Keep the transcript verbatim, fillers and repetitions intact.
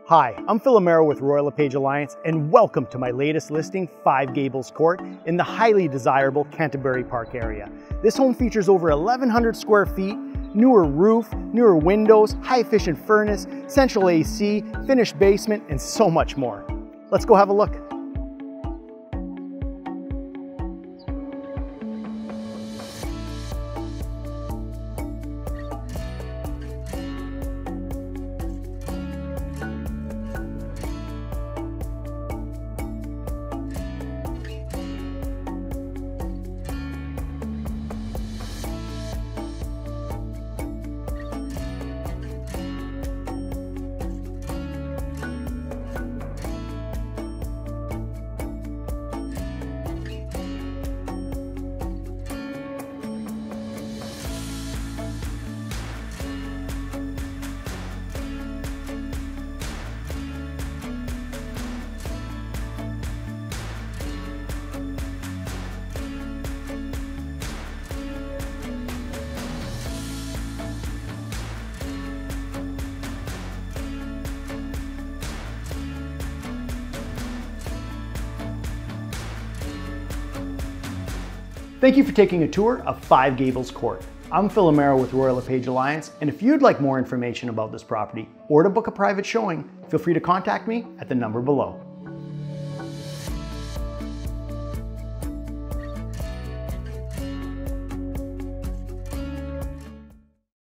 Hi, I'm Phil Amero with LePage Alliance, and welcome to my latest listing, five Gables Court, in the highly desirable Canterbury Park area. This home features over eleven hundred square feet, newer roof, newer windows, high-efficient furnace, central A C, finished basement, and so much more. Let's go have a look. Thank you for taking a tour of five Gables Court. I'm Phil Amero with LePage Alliance, and if you'd like more information about this property or to book a private showing, feel free to contact me at the number below.